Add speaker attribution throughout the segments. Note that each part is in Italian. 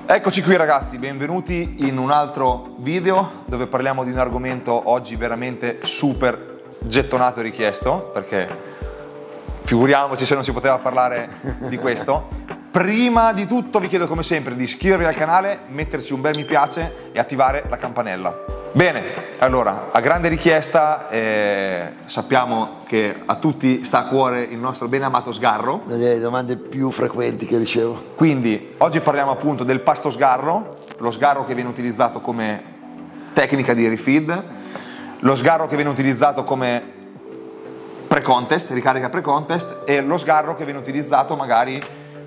Speaker 1: Eccoci qui ragazzi, benvenuti in un altro video dove parliamo di un argomento oggi veramente super gettonato e richiesto, perché figuriamoci se non si poteva parlare di questo. Prima di tutto vi chiedo come sempre di iscrivervi al canale, metterci un bel mi piace e attivare la campanella. Bene, allora, a grande richiesta sappiamo che a tutti sta a cuore il nostro ben amato sgarro.
Speaker 2: Una delle domande più frequenti che ricevo.
Speaker 1: Quindi oggi parliamo appunto del pasto sgarro, lo sgarro che viene utilizzato come tecnica di refeed, lo sgarro che viene utilizzato come pre-contest, ricarica pre-contest, e lo sgarro che viene utilizzato magari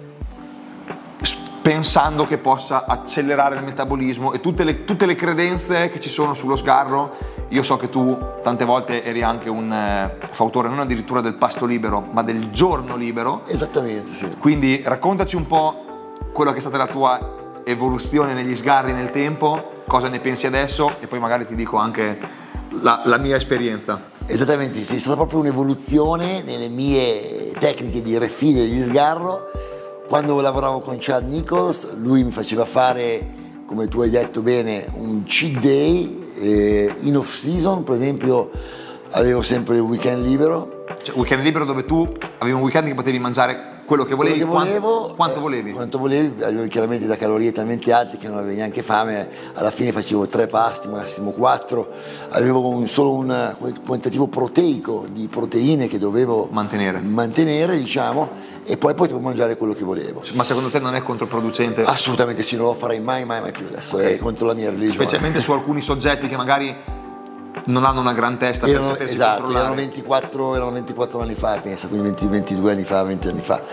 Speaker 1: pensando che possa accelerare il metabolismo e tutte le credenze che ci sono sullo sgarro. Io so che tu tante volte eri anche un fautore non addirittura del pasto libero, ma del giorno libero.
Speaker 2: Esattamente, sì.
Speaker 1: Quindi raccontaci un po' quella che è stata la tua evoluzione negli sgarri nel tempo, cosa ne pensi adesso, e poi magari ti dico anche la mia esperienza.
Speaker 2: Esattamente, sì, è stata proprio un'evoluzione nelle mie tecniche di refeed e di sgarro. Quando lavoravo con Chad Nichols, lui mi faceva fare, come tu hai detto bene, un cheat day. In off season, per esempio, avevo sempre il weekend libero.
Speaker 1: Cioè, weekend libero dove tu avevi un weekend che potevi mangiare quello che volevi, quanto volevi?
Speaker 2: Quanto volevi, avevo chiaramente da calorie talmente alte che non avevo neanche fame, alla fine facevo 3 pasti, massimo 4, avevo solo un quantitativo proteico di proteine che dovevo mantenere, diciamo, e poi potevo mangiare quello che volevo.
Speaker 1: Ma secondo te non è controproducente?
Speaker 2: Assolutamente sì, non lo farei mai più adesso, è contro la mia religione.
Speaker 1: Specialmente su alcuni soggetti che magari non hanno una gran testa per sapersi controllare.
Speaker 2: Erano 24 anni fa, pensa, quindi 22 anni fa, 20 anni fa.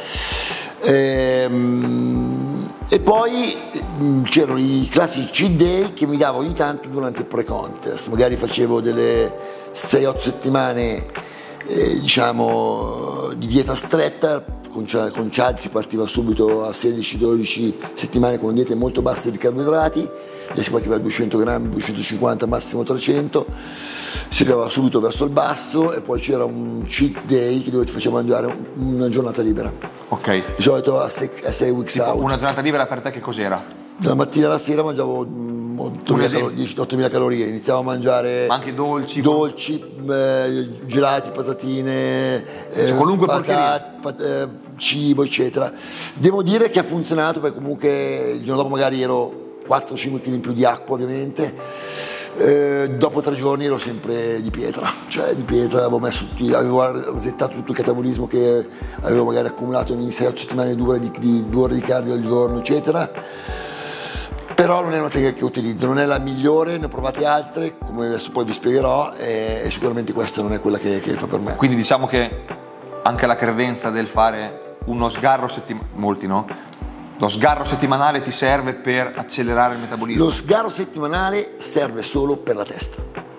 Speaker 2: E poi c'erano i classici cheat day che mi davo ogni tanto durante il pre-contest. Magari facevo delle 6-8 settimane diciamo di dieta stretta. Con Chad si partiva subito a 16-12 settimane con diete molto basse di carboidrati, e si partiva a 200 grammi, 250, massimo 300, si arrivava subito verso il basso, e poi c'era un cheat day dove ti faceva mangiare una giornata libera.
Speaker 1: Ok.
Speaker 2: Di solito a 6 weeks out.
Speaker 1: Una giornata libera per te che cos'era?
Speaker 2: Dalla mattina alla sera mangiavo 8.000 calorie, iniziavo a mangiare.
Speaker 1: Ma anche dolci,
Speaker 2: gelati, patatine,
Speaker 1: cioè qualunque porcheria,
Speaker 2: cibo, eccetera. Devo dire che ha funzionato, perché comunque il giorno dopo magari ero 4-5 kg in più di acqua, ovviamente. Dopo 3 giorni ero sempre di pietra, avevo resettato tutto il catabolismo che avevo magari accumulato in 6-8 settimane, 2 ore di cardio al giorno, eccetera. Però non è una tecnica che utilizzo, non è la migliore, ne ho provate altre, come adesso poi vi spiegherò, e sicuramente questa non è quella che fa per me.
Speaker 1: Quindi diciamo che anche la credenza del fare uno sgarro settimanale, molti no? Lo sgarro settimanale ti serve per accelerare il metabolismo?
Speaker 2: Lo sgarro settimanale serve solo per la testa,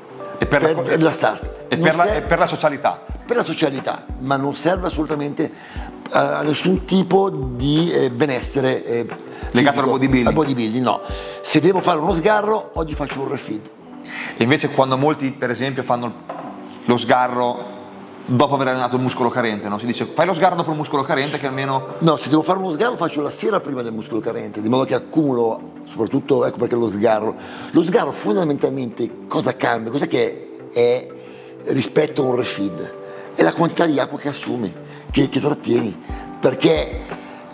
Speaker 1: e per
Speaker 2: rilassarsi.
Speaker 1: E per la socialità?
Speaker 2: Per la socialità, ma non serve assolutamente a nessun tipo di benessere
Speaker 1: legato al bodybuilding?
Speaker 2: Al bodybuilding, no. Se devo fare uno sgarro, oggi faccio un refeed.
Speaker 1: E invece quando molti, per esempio, fanno lo sgarro dopo aver allenato il muscolo carente, no? Si dice fai lo sgarro dopo il muscolo carente che almeno...
Speaker 2: No, se devo fare uno sgarro faccio la sera prima del muscolo carente, di modo che accumulo, soprattutto, ecco perché lo sgarro fondamentalmente cosa cambia, cosa che è rispetto a un refeed? È la quantità di acqua che assumi, che trattieni, perché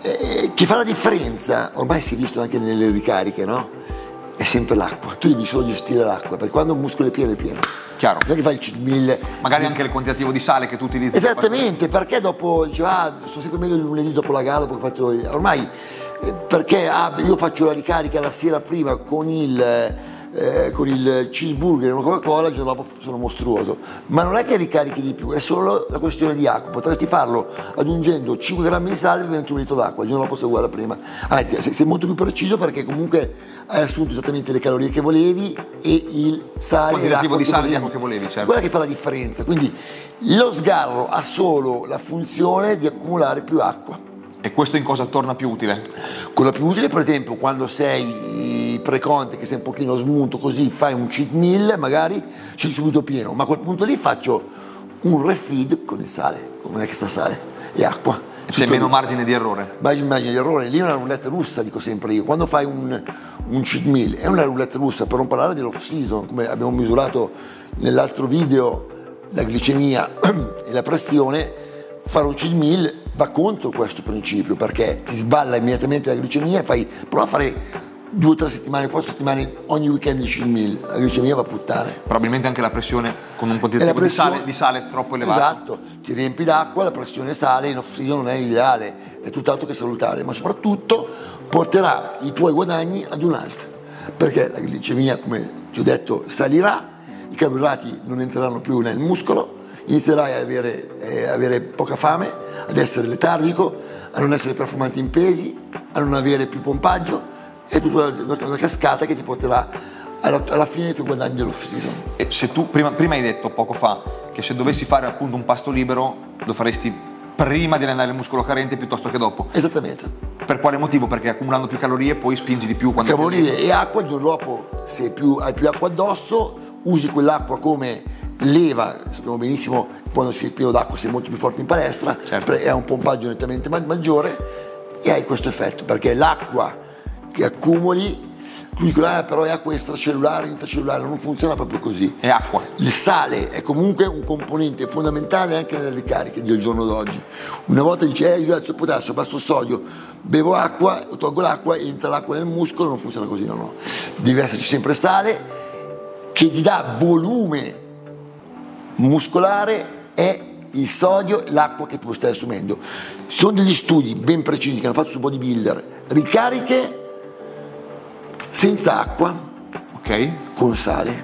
Speaker 2: che fa la differenza, ormai si è visto anche nelle ricariche, no? È sempre l'acqua, tu devi solo gestire l'acqua, perché quando un muscolo è pieno è pieno.
Speaker 1: Chiaro.
Speaker 2: Non è che fai il 1000.
Speaker 1: Magari anche il quantitativo di sale che tu utilizzi.
Speaker 2: Esattamente, perché dopo dici, sono sempre meglio il lunedì dopo la gara, dopo che faccio, ormai, perché io faccio la ricarica la sera prima con il cheeseburger e una Coca-Cola, il giorno dopo sono mostruoso, ma non è che ricarichi di più, è solo la questione di acqua. Potresti farlo aggiungendo 5 grammi di sale e 21 litri d'acqua, il giorno dopo sei uguale a prima, anzi sei molto più preciso, perché comunque hai assunto esattamente le calorie che volevi e il sale,
Speaker 1: quantitativo di sale e acqua che volevi, certo.
Speaker 2: Quella che fa la differenza. Quindi lo sgarro ha solo la funzione di accumulare più acqua.
Speaker 1: E questo in cosa torna più utile?
Speaker 2: Quello più utile, per esempio, quando sei pre-conte, che sei un pochino smunto, così fai un cheat meal, magari c'è subito pieno, ma a quel punto lì faccio un refeed con il sale, con un extra sale. e acqua.
Speaker 1: C'è meno margine di errore.
Speaker 2: Margine di errore, lì è una roulette russa, dico sempre io. Quando fai un cheat meal è una roulette russa, per non parlare dell'off season, come abbiamo misurato nell'altro video la glicemia e la pressione. Fare un cheat meal va contro questo principio, perché ti sballa immediatamente la glicemia e prova a fare 2 o 3 settimane, 4 settimane ogni weekend di cheat meal, la glicemia va a puttane.
Speaker 1: Probabilmente anche la pressione con un quantitativo di sale troppo elevato.
Speaker 2: Esatto, ti riempi d'acqua, la pressione sale, in off season non è ideale, è tutt'altro che salutare, ma soprattutto porterà i tuoi guadagni ad un altro, perché la glicemia, come ti ho detto, salirà, i carboidrati non entreranno più nel muscolo, inizierai a avere poca fame, ad essere letargico, a non essere performante in pesi, a non avere più pompaggio. È tutta una cascata che ti porterà alla fine dei tuoi guadagni dell'off season.
Speaker 1: E se tu prima hai detto poco fa che se dovessi fare appunto un pasto libero lo faresti prima di allenare il muscolo carente piuttosto che dopo.
Speaker 2: Esattamente.
Speaker 1: Per quale motivo? Perché accumulando più calorie poi spingi di più quando
Speaker 2: calorie e acqua, il giorno dopo se hai più acqua addosso usi quell'acqua come leva. Sappiamo benissimo che quando si è pieno d'acqua sei molto più forte in palestra,
Speaker 1: certo.
Speaker 2: È un pompaggio nettamente maggiore e hai questo effetto, perché l'acqua che accumuli, però è acqua extracellulare, intracellulare, non funziona proprio così.
Speaker 1: È acqua.
Speaker 2: Il sale è comunque un componente fondamentale anche nelle ricariche del giorno d'oggi. Una volta dici, io alzo il potassio, basso il sodio, bevo acqua, tolgo l'acqua, entra l'acqua nel muscolo, non funziona così, no. Deve esserci sempre sale che ti dà volume muscolare, è il sodio, l'acqua che tu stai assumendo. Ci sono degli studi ben precisi che hanno fatto su bodybuilder, ricariche senza acqua,
Speaker 1: ok,
Speaker 2: con sale,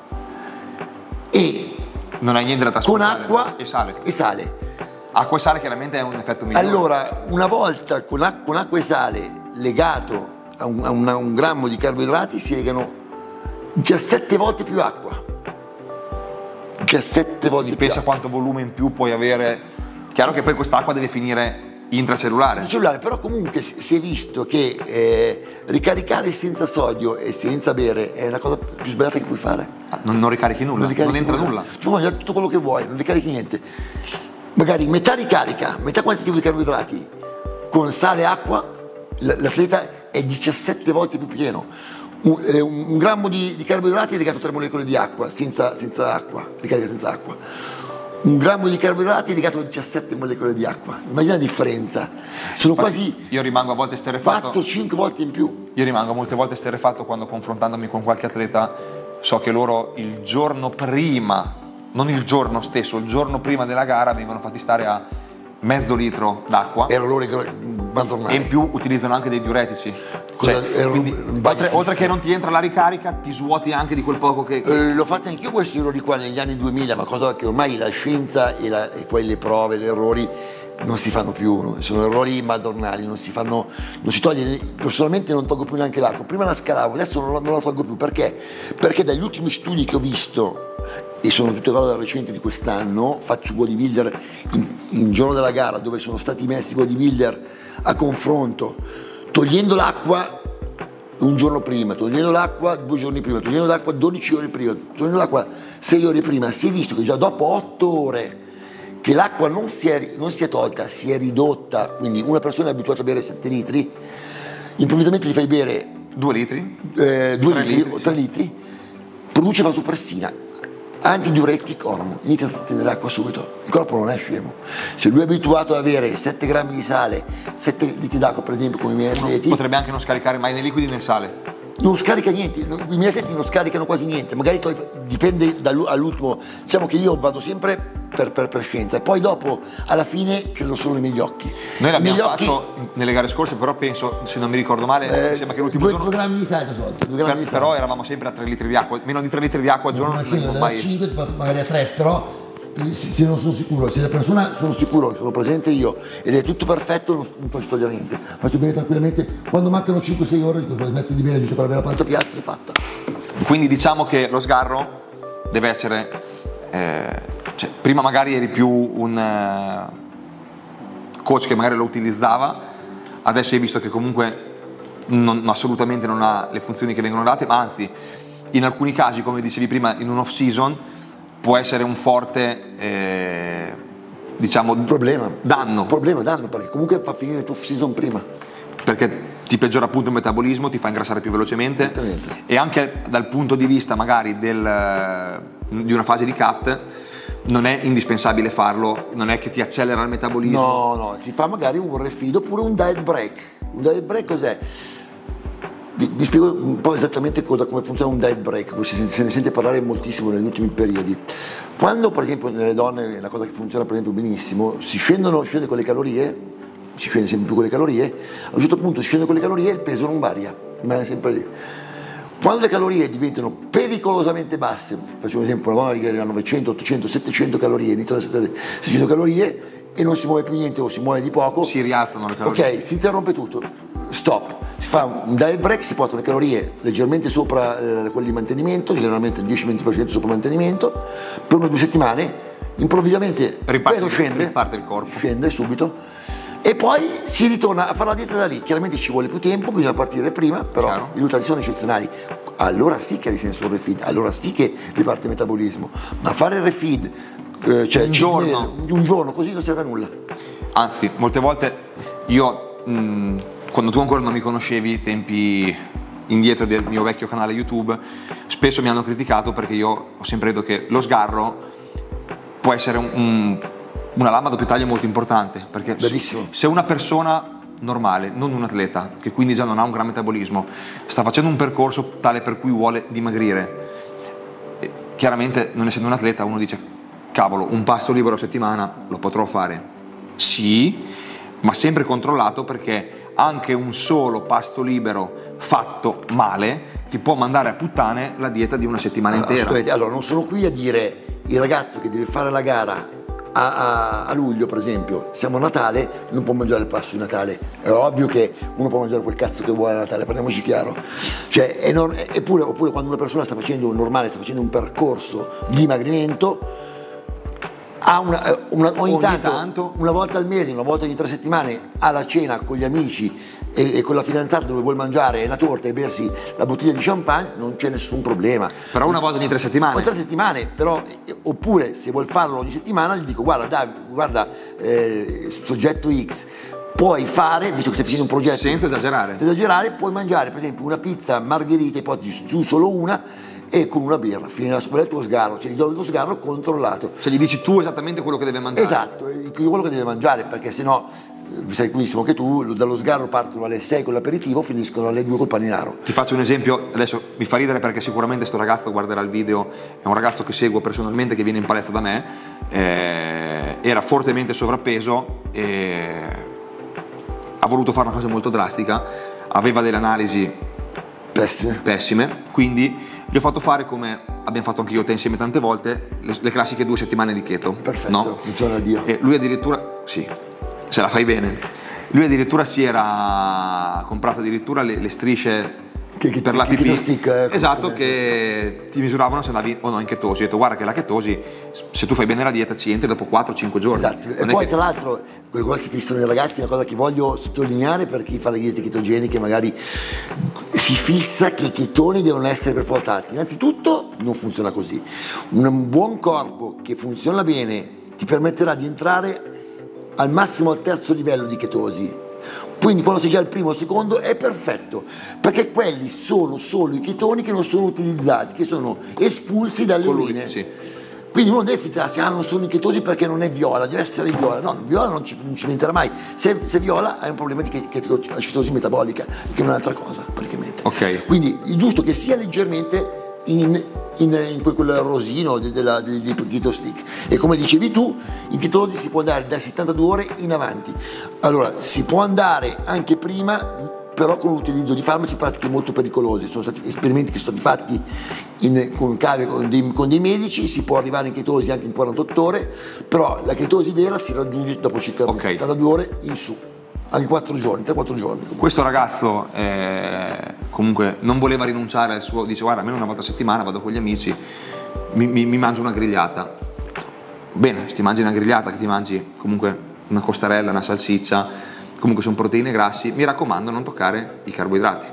Speaker 2: e
Speaker 1: non hai niente da trasportare,
Speaker 2: con acqua
Speaker 1: e sale. Acqua e sale chiaramente è un effetto migliore.
Speaker 2: Allora, una volta con acqua e sale legato a un grammo di carboidrati si legano 17 volte più acqua. 17 volte più
Speaker 1: pensa
Speaker 2: acqua.
Speaker 1: Quanto volume in più puoi avere. Chiaro che poi quest'acqua deve finire intracellulare.
Speaker 2: Però comunque si è visto che ricaricare senza sodio e senza bere è la cosa più sbagliata che puoi fare.
Speaker 1: Non ricarichi nulla, non entra nulla.
Speaker 2: Tu mangi tutto quello che vuoi, non ricarichi niente. Magari metà ricarica, metà quantitativo di carboidrati con sale e acqua, l'atleta è 17 volte più pieno. Un grammo di carboidrati è legato a 3 molecole di acqua, senza acqua, ricarica senza acqua. Un grammo di carboidrati è legato a 17 molecole di acqua. Immagina la differenza. Sono quasi
Speaker 1: io rimango a volte esterrefatto
Speaker 2: 4-5 volte in più.
Speaker 1: Io rimango molte volte esterrefatto quando, confrontandomi con qualche atleta, so che loro il giorno prima, non il giorno stesso, il giorno prima della gara vengono fatti stare a mezzo litro d'acqua
Speaker 2: e
Speaker 1: in più utilizzano anche dei diuretici. Oltre che non ti entra la ricarica, ti svuoti anche di quel poco che...
Speaker 2: L'ho fatto anch'io questi errori qua negli anni 2000, ma cosa che ormai la scienza e poi le prove, gli errori non si fanno più, no? Sono errori madornali, non si toglie. Personalmente non tolgo più neanche l'acqua, prima la scalavo, adesso non la tolgo più, perché dagli ultimi studi che ho visto, e sono tutte cose recenti di quest'anno, fatti su bodybuilder in giorno della gara, dove sono stati messi bodybuilder a confronto, togliendo l'acqua un giorno prima, togliendo l'acqua 2 giorni prima, togliendo l'acqua 12 ore prima, togliendo l'acqua 6 ore prima, si è visto che già dopo 8 ore che l'acqua non si è tolta, si è ridotta, quindi una persona è abituata a bere 7 litri, improvvisamente gli fai bere
Speaker 1: 2 litri,
Speaker 2: 2 litri o 3 litri, produce vasopressina, antidiuretic hormone, inizia a tenere acqua subito, il corpo non è scemo. Se lui è abituato ad avere 7 grammi di sale, 7 litri d'acqua per esempio come i miei atleti,
Speaker 1: potrebbe anche non scaricare mai né liquidi né sale.
Speaker 2: Non scarica niente, i miei atleti non scaricano quasi niente, magari dipende all'ultimo, diciamo che io vado sempre per scienza e poi dopo alla fine credo solo nei miei occhi.
Speaker 1: Noi l'abbiamo fatto nelle gare scorse, però penso, se non mi ricordo male, sembra che l'ultimo giorno
Speaker 2: 2 grammi di sale
Speaker 1: però eravamo sempre a 3 litri di acqua, meno di 3 litri di acqua al giorno non mai...
Speaker 2: 5 magari a 3, però se non sono sicuro, se la persona sono sicuro che sono presente io ed è tutto perfetto, non faccio togliere niente, faccio bene tranquillamente. Quando mancano 5-6 ore dico smetti di bere giusto per avere la pancia piatta, è fatta.
Speaker 1: Quindi diciamo che lo sgarro deve essere cioè, prima magari eri più un coach che magari lo utilizzava, adesso hai visto che comunque assolutamente non ha le funzioni che vengono date, ma anzi in alcuni casi, come dicevi prima, in un off season può essere un forte diciamo,
Speaker 2: Problema.
Speaker 1: danno.
Speaker 2: Problema, danno, perché comunque fa finire il tuo season prima.
Speaker 1: Perché ti peggiora appunto il metabolismo, ti fa ingrassare più velocemente e anche dal punto di vista magari di una fase di cut non è indispensabile farlo, non è che ti accelera il metabolismo.
Speaker 2: No, si fa magari un refeed oppure un diet break. Un diet break cos'è? Vi spiego un po' esattamente come funziona un diet break, se ne sente parlare moltissimo negli ultimi periodi. Quando per esempio nelle donne è una cosa che funziona per esempio benissimo, scende con le calorie, si scende sempre più con le calorie, a un certo punto si scende con le calorie e il peso non varia, rimane sempre lì. Quando le calorie diventano pericolosamente basse, faccio un esempio, una donna che era 900, 800, 700 calorie, iniziano ad essere 600 calorie e non si muove più niente o si muove di poco,
Speaker 1: si rialzano le calorie.
Speaker 2: Ok, si interrompe tutto, stop, si fa un diet break, si portano le calorie leggermente sopra quelli di mantenimento, generalmente il 10-20% sopra mantenimento, per 1 o 2 settimane, improvvisamente
Speaker 1: riparte il corpo.
Speaker 2: Scende subito. E poi si ritorna a fare la dieta da lì, chiaramente ci vuole più tempo, bisogna partire prima, però i risultati sono eccezionali. Allora sì che ha senso il refeed, allora sì che riparte il metabolismo, ma fare il refeed un giorno così non serve a nulla.
Speaker 1: Anzi, molte volte io, quando tu ancora non mi conoscevi, tempi indietro del mio vecchio canale YouTube, spesso mi hanno criticato perché io ho sempre detto che lo sgarro può essere una lama a doppio taglio molto importante, perché se una persona normale, non un atleta, che quindi già non ha un gran metabolismo, sta facendo un percorso tale per cui vuole dimagrire, chiaramente non essendo un atleta uno dice cavolo, un pasto libero a settimana lo potrò fare, sì, ma sempre controllato, perché anche un solo pasto libero fatto male ti può mandare a puttane la dieta di una settimana intera.
Speaker 2: Allora non sono qui a dire il ragazzo che deve fare la gara a luglio per esempio, siamo a Natale, non può mangiare il pasto di Natale. È ovvio che uno può mangiare quel cazzo che vuole a Natale, parliamoci chiaro. Cioè, oppure quando una persona sta facendo un percorso di dimagrimento, ogni tanto, una volta al mese, una volta ogni 3 settimane, alla cena con gli amici e con la fidanzata dove vuol mangiare la torta e bersi la bottiglia di champagne, non c'è nessun problema.
Speaker 1: Però una volta ogni 3 settimane?
Speaker 2: Ogni 3 settimane, però, oppure se vuol farlo ogni settimana gli dico guarda soggetto X, puoi fare, visto che stai facendo un progetto,
Speaker 1: senza esagerare,
Speaker 2: puoi mangiare per esempio una pizza margherita, ipotesi giù solo una, e con una birra, finirà qual è il tuo sgarro, cioè gli do lo sgarro controllato.
Speaker 1: Cioè gli dici tu esattamente quello che deve mangiare.
Speaker 2: Esatto, quello che deve mangiare, perché sennò sai benissimo che tu dallo sgarro partono alle 6 con l'aperitivo, finiscono alle 2 col paninaro.
Speaker 1: Ti faccio un esempio, adesso mi fa ridere perché sicuramente sto ragazzo guarderà il video, è un ragazzo che seguo personalmente, che viene in palestra da me, era fortemente sovrappeso e ha voluto fare una cosa molto drastica, aveva delle analisi pessime, quindi gli ho fatto fare, come abbiamo fatto anche io e te insieme tante volte, le classiche 2 settimane di keto.
Speaker 2: Perfetto,
Speaker 1: no?
Speaker 2: funziona a Dio.
Speaker 1: E lui addirittura, sì, se la fai bene, lui addirittura si era comprato addirittura le strisce per la pipì,
Speaker 2: stick,
Speaker 1: esatto, che ti misuravano se andavi o no in chetosi. Ho detto guarda che la chetosi, se tu fai bene la dieta, ci entri dopo 4-5 giorni.
Speaker 2: Esatto. E poi tra l'altro qua si fissano i ragazzi, una cosa che voglio sottolineare per chi fa le diete ketogeniche, magari si fissa che i chetoni devono essere per forza alti. Innanzitutto non funziona così. Un buon corpo che funziona bene ti permetterà di entrare al massimo al 3° livello di chetosi. Quindi quando sei già al 1° o 2° è perfetto, perché quelli sono solo i chetoni che non sono utilizzati, che sono espulsi dalle urine.
Speaker 1: Sì.
Speaker 2: Quindi uno deve fidarsi, non sono i chetosi perché non è viola, deve essere viola. No, viola non ci diventerà mai. Se viola hai un problema di cetosi metabolica, che è un'altra cosa praticamente.
Speaker 1: Okay.
Speaker 2: Quindi è giusto che sia leggermente in quel rosino dei keto stick, e come dicevi tu, in chetosi si può andare dai 72 ore in avanti. Allora si può andare anche prima, però con l'utilizzo di farmaci pratiche molto pericolose. Sono stati esperimenti che sono stati fatti con dei medici, si può arrivare in chetosi anche in 48 ore, però la chetosi vera si raggiunge dopo circa 72 ore in su, anche 4 giorni, 3-4 giorni.
Speaker 1: Questo ragazzo comunque non voleva rinunciare al suo, dice guarda almeno una volta a settimana vado con gli amici, mi mangio una grigliata. Bene, se ti mangi una grigliata, che ti mangi comunque una costarella, una salsiccia, comunque sono proteine e grassi, mi raccomando non toccare i carboidrati.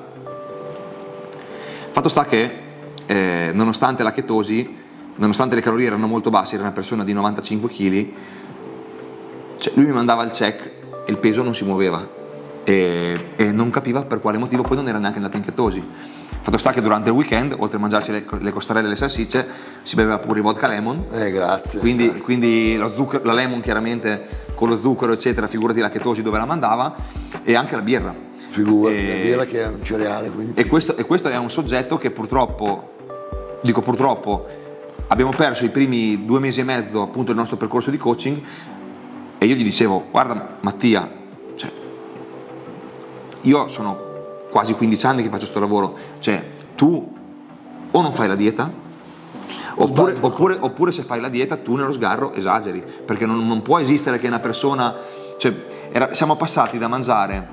Speaker 1: Fatto sta che nonostante la chetosi, nonostante le calorie erano molto basse, era una persona di 95 kg, Cioè, lui mi mandava il check e il peso non si muoveva e non capiva per quale motivo, poi non era neanche andato in chetosi. Fatto sta che durante il weekend, oltre a mangiarsi le costarelle e le salsicce, si beveva pure il vodka lemon.
Speaker 2: Grazie.
Speaker 1: Quindi lo zucchero, la lemon chiaramente con lo zucchero eccetera, figurati la chetosi dove la mandava, e anche la birra.
Speaker 2: Figurati, la birra che è un cereale. Quindi...
Speaker 1: E questo è un soggetto che purtroppo, dico purtroppo, abbiamo perso i primi 2 mesi e mezzo appunto del nostro percorso di coaching, e io gli dicevo: guarda Mattia, cioè, io sono quasi 15 anni che faccio sto lavoro, cioè tu o non fai la dieta oppure se fai la dieta tu nello sgarro esageri, perché non può esistere che una persona, cioè, siamo passati da mangiare,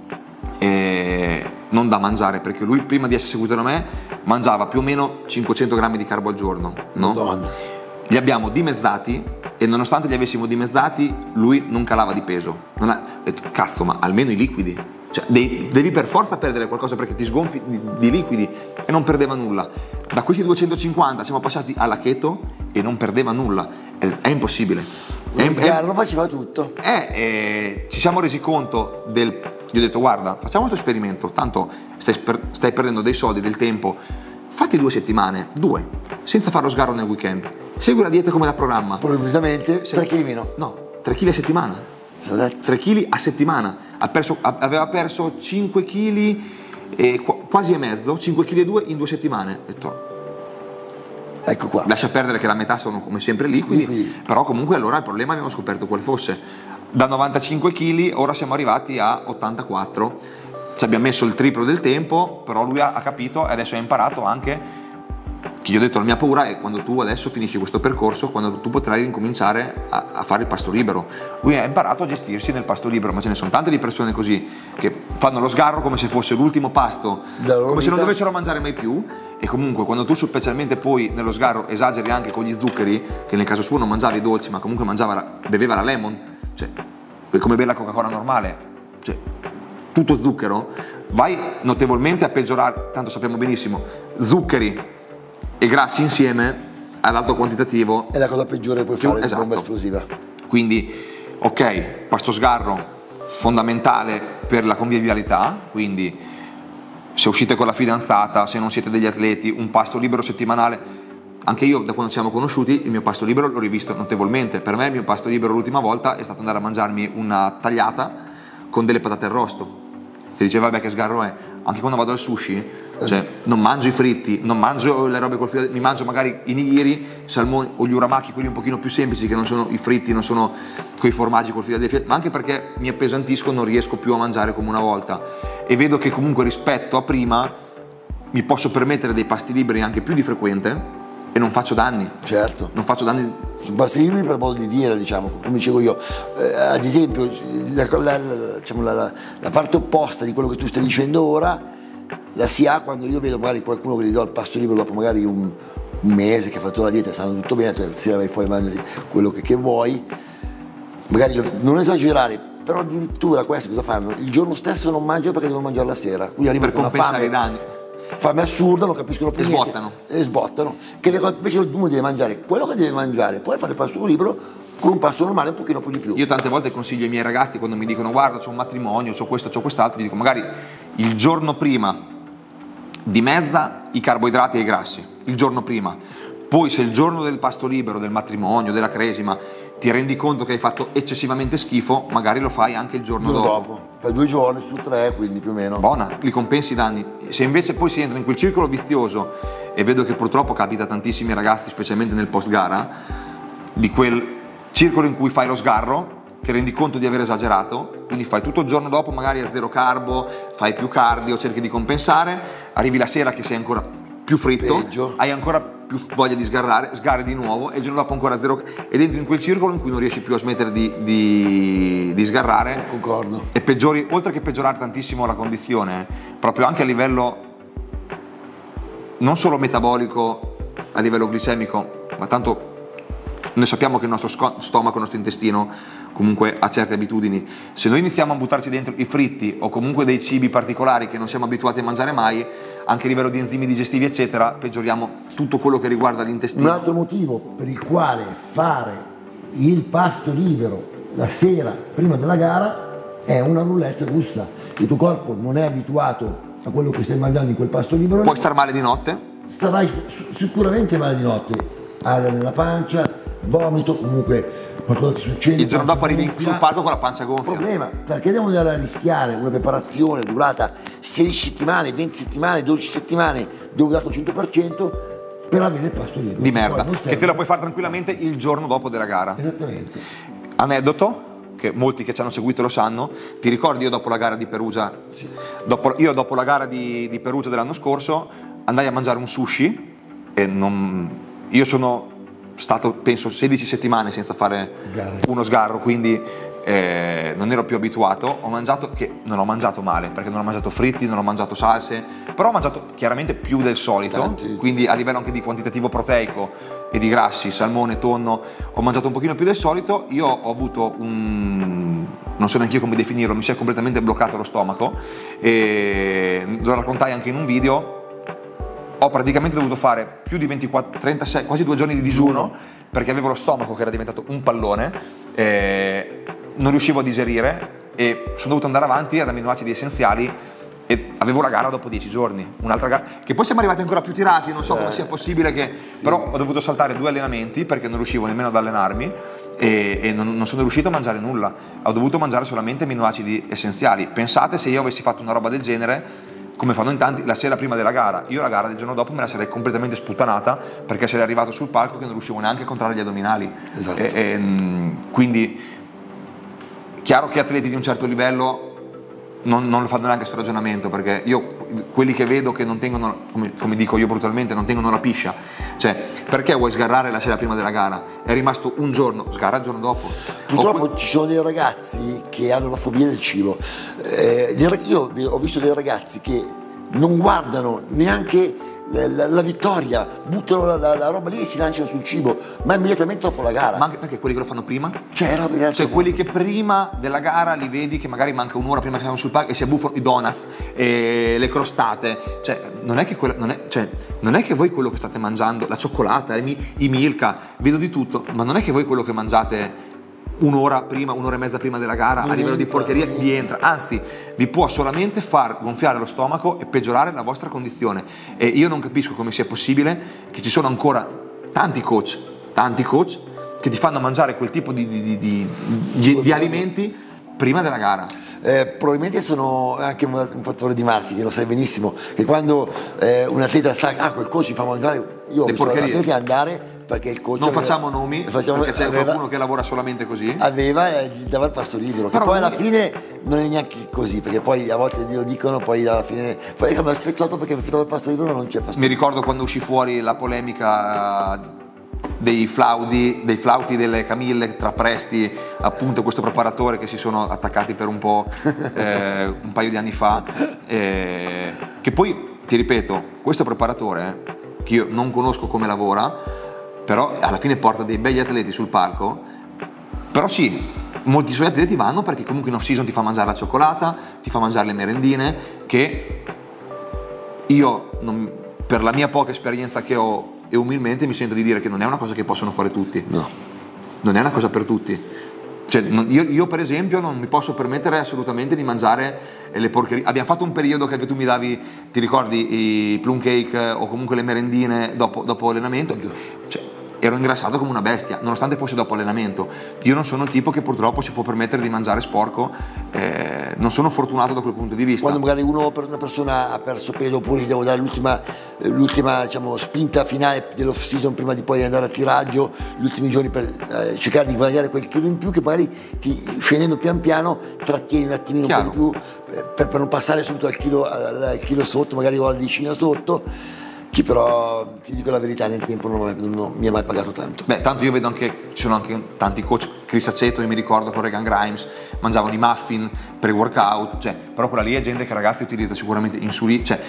Speaker 1: non da mangiare, perché lui prima di essere seguito da me mangiava più o meno 500 grammi di carbo al giorno, no?
Speaker 2: Madonna.
Speaker 1: Li abbiamo dimezzati, e nonostante li avessimo dimezzati lui non calava di peso. Ho detto, cazzo, ma almeno i liquidi, cioè, devi per forza perdere qualcosa perché ti sgonfi di liquidi, e non perdeva nulla. Da questi 250 siamo passati alla keto e non perdeva nulla. È impossibile.
Speaker 2: Lo faceva tutto.
Speaker 1: Ci siamo resi conto gli ho detto: guarda, facciamo questo esperimento, tanto stai perdendo dei soldi, del tempo, fatti 2 settimane, senza fare lo sgarro nel weekend, segui la dieta come la programma.
Speaker 2: Improvvisamente 3 kg meno.
Speaker 1: No, 3 kg a settimana. 3 kg a settimana. Aveva perso 5 kg quasi e mezzo, 5 kg e 2 in 2 settimane. Ho detto,
Speaker 2: ecco qua.
Speaker 1: Lascia perdere che la metà sono come sempre liquidi, però comunque allora il problema abbiamo scoperto quale fosse. Da 95 kg ora siamo arrivati a 84. Ci abbiamo messo il triplo del tempo, però lui ha capito e adesso ha imparato anche. Che gli ho detto: la mia paura è quando tu adesso finisci questo percorso, quando tu potrai incominciare a fare il pasto libero. Lui ha imparato a gestirsi nel pasto libero, ma ce ne sono tante di persone così, che fanno lo sgarro come se fosse l'ultimo pasto, come se non dovessero mangiare mai più. E comunque quando tu specialmente poi nello sgarro esageri anche con gli zuccheri, che nel caso suo non mangiava i dolci ma comunque beveva la lemon, cioè è come bere la Coca-Cola normale, cioè tutto zucchero, vai notevolmente a peggiorare. Tanto sappiamo benissimo, zuccheri e grassi insieme all'alto quantitativo
Speaker 2: è la cosa peggiore che puoi fare,
Speaker 1: esatto.
Speaker 2: Bomba esplosiva.
Speaker 1: Quindi ok, pasto sgarro fondamentale per la convivialità, quindi se uscite con la fidanzata, se non siete degli atleti, un pasto libero settimanale. Anche io, da quando ci siamo conosciuti, il mio pasto libero l'ho rivisto notevolmente. Per me il mio pasto libero l'ultima volta è stato andare a mangiarmi una tagliata con delle patate arrosto. Si diceva, vabbè, che sgarro è. Anche quando vado al sushi, cioè non mangio i fritti, non mangio le robe col filo, mi mangio magari i nigiri, salmoni o gli uramaki, quelli un pochino più semplici, che non sono i fritti, non sono quei formaggi col filo, ma anche perché mi appesantisco, non riesco più a mangiare come una volta, e vedo che comunque rispetto a prima mi posso permettere dei pasti liberi anche più di frequente e non faccio danni.
Speaker 2: Certo.
Speaker 1: Non faccio danni.
Speaker 2: Pasti liberi per modo di dire, diciamo, come dicevo io. Ad esempio, la parte opposta di quello che tu stai dicendo ora la si ha quando io vedo magari qualcuno che gli do il pasto libero dopo magari un mese che ha fatto la dieta, stanno tutto bene, tu sera vai fuori e mangi quello che vuoi, magari non esagerare, però addirittura questo cosa fanno? Il giorno stesso non mangiano perché devono mangiare la sera, quindi arrivano
Speaker 1: per
Speaker 2: con una
Speaker 1: compensare i danni.
Speaker 2: Fame assurda, non capiscono più niente
Speaker 1: e
Speaker 2: sbottano, che invece uno deve mangiare quello che deve mangiare, poi fare il pasto libero con un pasto normale un pochino più di più.
Speaker 1: Io tante volte consiglio ai miei ragazzi, quando mi dicono guarda c'ho un matrimonio, c'ho questo, c'ho quest'altro, gli dico magari il giorno prima dimezza i carboidrati e i grassi, il giorno prima, poi se il giorno del pasto libero, del matrimonio, della cresima ti rendi conto che hai fatto eccessivamente schifo, magari lo fai anche il giorno dopo.
Speaker 2: Per 2 giorni su 3, quindi più o meno.
Speaker 1: Buona, li compensi i danni. Se invece poi si entra in quel circolo vizioso, e vedo che purtroppo capita a tantissimi ragazzi, specialmente nel post gara, di quel circolo in cui fai lo sgarro, ti rendi conto di aver esagerato, quindi fai tutto il giorno dopo magari a 0 carbo, fai più cardio, cerchi di compensare, arrivi la sera che sei ancora più fritto,
Speaker 2: peggio,
Speaker 1: hai ancora più voglia di sgarrare, sgarri di nuovo e il giorno dopo ancora 0, ed entri in quel circolo in cui non riesci più a smettere di sgarrare.
Speaker 2: Concordo.
Speaker 1: E peggiori, oltre che peggiorare tantissimo la condizione, proprio anche a livello non solo metabolico, a livello glicemico, ma tanto noi sappiamo che il nostro stomaco, il nostro intestino comunque ha certe abitudini. Se noi iniziamo a buttarci dentro i fritti o comunque dei cibi particolari che non siamo abituati a mangiare mai, anche a livello di enzimi digestivi eccetera, peggioriamo tutto quello che riguarda l'intestino.
Speaker 3: Un altro motivo per il quale fare il pasto libero
Speaker 2: la sera prima della gara è una roulette russa. Il tuo corpo non è abituato a quello che stai mangiando in quel pasto libero.
Speaker 1: Puoi star male di notte?
Speaker 2: Starai sicuramente male di notte, aria nella pancia, vomito, comunque qualcosa che succede.
Speaker 1: Il giorno dopo arrivi sul palco con la pancia gonfia.
Speaker 2: Problema, perché devo andare a rischiare una preparazione durata 16 settimane, 20 settimane, 12 settimane, dove ho dato 100% per avere il pasto libero.
Speaker 1: Di merda, che te lo puoi fare tranquillamente il giorno dopo della gara.
Speaker 2: Esattamente.
Speaker 1: Aneddoto, che molti che ci hanno seguito lo sanno, ti ricordi io dopo la gara di Perugia?
Speaker 2: Sì.
Speaker 1: Dopo la gara di Perugia dell'anno scorso andai a mangiare un sushi e io sono stato penso 16 settimane senza fare uno sgarro, quindi non ero più abituato. Ho mangiato, che non ho mangiato male, perché non ho mangiato fritti, non ho mangiato salse, però ho mangiato chiaramente più del solito.
Speaker 2: Tanti.
Speaker 1: Quindi a livello anche di quantitativo proteico e di grassi, salmone, tonno, ho mangiato un pochino più del solito. Io ho avuto non so neanche io come definirlo, mi si è completamente bloccato lo stomaco e lo raccontai anche in un video. Ho praticamente dovuto fare più di 24, 36, quasi 2 giorni di digiuno perché avevo lo stomaco che era diventato un pallone, non riuscivo a digerire e sono dovuto andare avanti ad amminoacidi essenziali e avevo la gara dopo 10 giorni, un'altra gara, che poi siamo arrivati ancora più tirati, non so come sia possibile però ho dovuto saltare 2 allenamenti perché non riuscivo nemmeno ad allenarmi e non sono riuscito a mangiare nulla, ho dovuto mangiare solamente amminoacidi essenziali. Pensate se io avessi fatto una roba del genere, come fanno in tanti, la sera prima della gara, io la gara del giorno dopo me la sarei completamente sputtanata perché sarei arrivato sul palco che non riuscivo neanche a contrarre gli addominali.
Speaker 2: Esatto.
Speaker 1: Quindi chiaro che atleti di un certo livello non lo fanno neanche questo ragionamento, perché io quelli che vedo che non tengono, come dico io brutalmente, non tengono la piscia, cioè perché vuoi sgarrare la sera prima della gara? È rimasto un giorno, sgarra il giorno dopo.
Speaker 2: Purtroppo ci sono dei ragazzi che hanno la fobia del cibo. Io ho visto dei ragazzi che non guardano neanche la vittoria, buttano la roba lì e si lanciano sul cibo, ma immediatamente dopo la gara.
Speaker 1: Ma anche perché quelli che lo fanno prima?
Speaker 2: Cioè
Speaker 1: quelli che prima della gara li vedi che magari manca un'ora prima che siamo sul palco e si abbuffano i donuts e le crostate, cioè non è che voi quello che state mangiando, la cioccolata, i Milka, vedo di tutto, ma non è che voi quello che mangiate un'ora prima, un'ora e mezza prima della gara a livello di porcheria vi entra, anzi vi può solamente far gonfiare lo stomaco e peggiorare la vostra condizione. E io non capisco come sia possibile che ci sono ancora tanti coach che ti fanno mangiare quel tipo di alimenti prima della gara.
Speaker 2: Probabilmente sono anche un fattore di marketing, lo sai benissimo, che quando un atleta sa quel coach mi fa mangiare, io ho visto atleti andare perché il coach
Speaker 1: non facciamo nomi perché c'è qualcuno che lavora solamente così,
Speaker 2: aveva e gli dava il pasto libero, che poi alla fine non è neanche così, perché poi a volte lo dicono, poi alla fine poi mi ha aspettato perché mi dava il pasto libero, non c'è pasto libero.
Speaker 1: Mi ricordo quando uscì fuori la polemica dei flauti delle Camille tra Presti, appunto questo preparatore che si sono attaccati per un po' un paio di anni fa, che poi ti ripeto, questo preparatore che io non conosco come lavora, però alla fine porta dei begli atleti sul palco, però sì, molti suoi atleti vanno perché comunque in off season ti fa mangiare la cioccolata, ti fa mangiare le merendine, che io per la mia poca esperienza che ho e umilmente mi sento di dire che non è una cosa che possono fare tutti.
Speaker 2: No.
Speaker 1: Non è una cosa per tutti. Cioè, io per esempio non mi posso permettere assolutamente di mangiare le porcherie. Abbiamo fatto un periodo che anche tu mi davi, ti ricordi, i plum cake o comunque le merendine dopo allenamento. Cioè, ero ingrassato come una bestia, nonostante fosse dopo allenamento. Io non sono il tipo che purtroppo si può permettere di mangiare sporco, non sono fortunato da quel punto di vista.
Speaker 2: Quando magari una persona ha perso peso oppure gli devo dare l'ultima diciamo, spinta finale dell'off season prima di poi andare al tiraggio, gli ultimi giorni per cercare di guadagnare quel chilo in più, che magari scendendo pian piano trattieni un attimino un po' di più per non passare subito al chilo sotto, magari o alla decina sotto. Che però, ti dico la verità, nel tempo non mi ha mai pagato tanto.
Speaker 1: Beh, tanto io vedo anche, ci sono anche tanti coach, Chris Aceto, io mi ricordo con Regan Grimes, mangiavano i muffin per il workout, cioè, però quella lì è gente che ragazzi utilizza sicuramente insulina, cioè,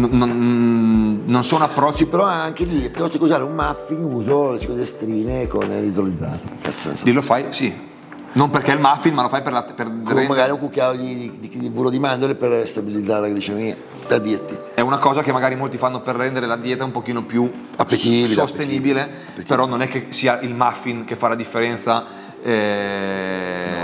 Speaker 1: non sono approcci.
Speaker 2: Sì, però anche lì, piuttosto che usare un muffin, uso le cicodestrine con l'idrolizzato.
Speaker 1: Lì lo fai, sì. Non perché è il muffin, ma lo fai per
Speaker 2: come magari un cucchiaio di burro di mandorle per stabilizzare la glicemia, per dirti.
Speaker 1: È una cosa che magari molti fanno per rendere la dieta un pochino più sostenibile, però non è che sia il muffin che fa la differenza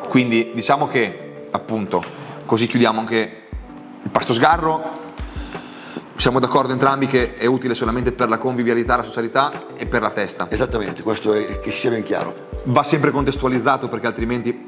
Speaker 1: Quindi diciamo che appunto, così chiudiamo anche il pasto sgarro. Siamo d'accordo entrambi che è utile solamente per la convivialità, la socialità e per la testa.
Speaker 2: Esattamente, questo è, che sia ben chiaro.
Speaker 1: Va sempre contestualizzato, perché altrimenti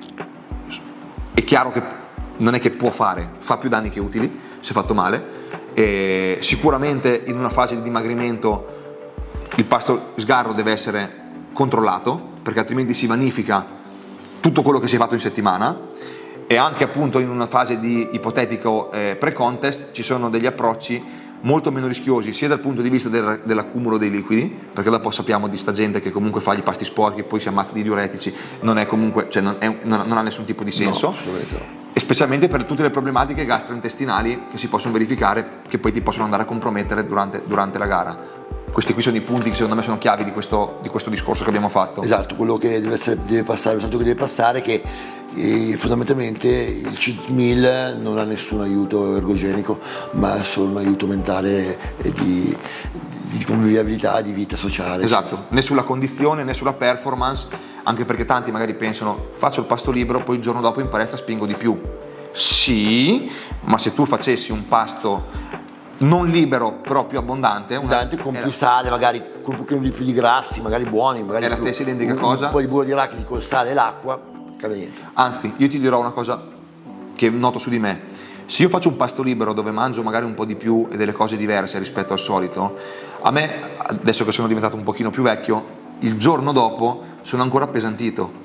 Speaker 1: è chiaro che non è che può fare, fa più danni che utili se fatto male. E sicuramente in una fase di dimagrimento il pasto sgarro deve essere controllato, perché altrimenti si vanifica tutto quello che si è fatto in settimana. E anche appunto in una fase di ipotetico pre-contest ci sono degli approcci molto meno rischiosi, sia dal punto di vista dell'accumulo dei liquidi, perché dopo sappiamo di sta gente che comunque fa gli pasti sporchi e poi si ammazza di diuretici, non è comunque, cioè non ha nessun tipo di senso.
Speaker 2: No, assolutamente no.
Speaker 1: E specialmente per tutte le problematiche gastrointestinali che si possono verificare, che poi ti possono andare a compromettere durante la gara. Questi qui sono i punti che secondo me sono chiavi di questo discorso che abbiamo fatto.
Speaker 2: Esatto, quello che deve passare, il messaggio che deve passare è che fondamentalmente il cheat meal non ha nessun aiuto ergogenico, ma solo un aiuto mentale e di convivialità, di vita sociale.
Speaker 1: Esatto, né sulla condizione né sulla performance, anche perché tanti magari pensano faccio il pasto libero, poi il giorno dopo in palestra spingo di più. Sì, ma se tu facessi un pasto non libero però più abbondante,
Speaker 2: con più sale, magari con un pochino di più di grassi, magari buoni, magari
Speaker 1: è la stessa identica cosa.
Speaker 2: Un po' di burro di arachidi col sale e l'acqua, cambia niente.
Speaker 1: Anzi, io ti dirò una cosa che noto su di me: se io faccio un pasto libero dove mangio magari un po' di più e delle cose diverse rispetto al solito, a me, adesso che sono diventato un pochino più vecchio, il giorno dopo sono ancora appesantito.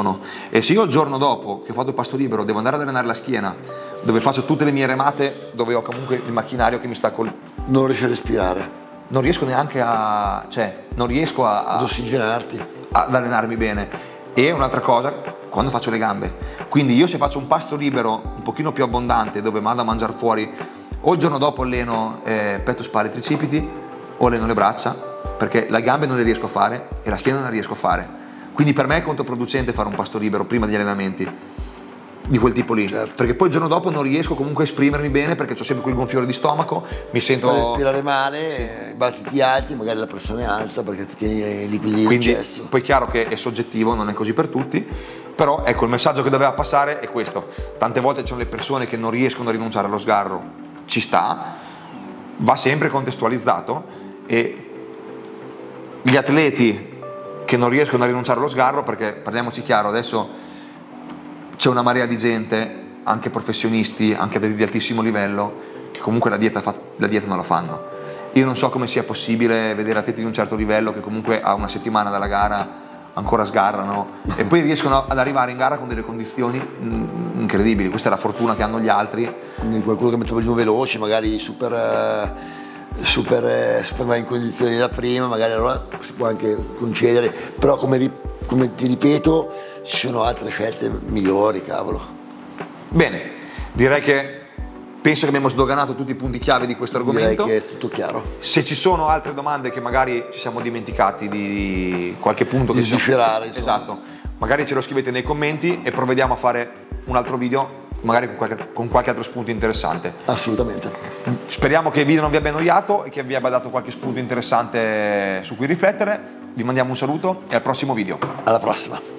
Speaker 1: E se io il giorno dopo che ho fatto il pasto libero devo andare ad allenare la schiena, dove faccio tutte le mie remate, dove ho comunque il macchinario che mi sta
Speaker 2: non riesci a respirare,
Speaker 1: non riesco neanche non riesco
Speaker 2: ad ossigenarti,
Speaker 1: ad allenarmi bene. E un'altra cosa, quando faccio le gambe, quindi io se faccio un pasto libero un pochino più abbondante dove vado a mangiare fuori, o il giorno dopo alleno petto, spalle, tricipiti, o alleno le braccia, perché le gambe non le riesco a fare e la schiena non la riesco a fare. Quindi per me è controproducente fare un pasto libero prima degli allenamenti di quel tipo lì,
Speaker 2: certo.
Speaker 1: Perché poi il giorno dopo non riesco comunque a esprimermi bene, perché ho sempre quel gonfiore di stomaco, mi sento...
Speaker 2: Fai respirare male, battiti alti, magari la pressione è alta perché ti tieni liquidi in eccesso.
Speaker 1: Poi è chiaro che è soggettivo, non è così per tutti, però ecco, il messaggio che doveva passare è questo: tante volte ci sono le persone che non riescono a rinunciare allo sgarro, ci sta, va sempre contestualizzato, e gli atleti che non riescono a rinunciare allo sgarro, perché parliamoci chiaro, adesso c'è una marea di gente, anche professionisti, anche atleti di altissimo livello, che comunque la dieta non la fanno. Io non so come sia possibile vedere atleti di un certo livello che comunque a una settimana dalla gara ancora sgarrano e poi riescono ad arrivare in gara con delle condizioni incredibili. Questa è la fortuna che hanno gli altri.
Speaker 2: Qualcuno che mette il veloce, magari super va in condizioni da prima, magari allora si può anche concedere, però come ti ripeto ci sono altre scelte migliori, cavolo.
Speaker 1: Bene, direi che penso che abbiamo sdoganato tutti i punti chiave di questo argomento.
Speaker 2: Direi che è tutto chiaro.
Speaker 1: Se ci sono altre domande che magari ci siamo dimenticati di qualche punto
Speaker 2: di sviscerare, insomma.
Speaker 1: Esatto, magari ce lo scrivete nei commenti e provvediamo a fare un altro video magari con qualche altro spunto interessante.
Speaker 2: Assolutamente.
Speaker 1: Speriamo che il video non vi abbia annoiato e che vi abbia dato qualche spunto interessante su cui riflettere. Vi mandiamo un saluto e al prossimo video.
Speaker 2: Alla prossima.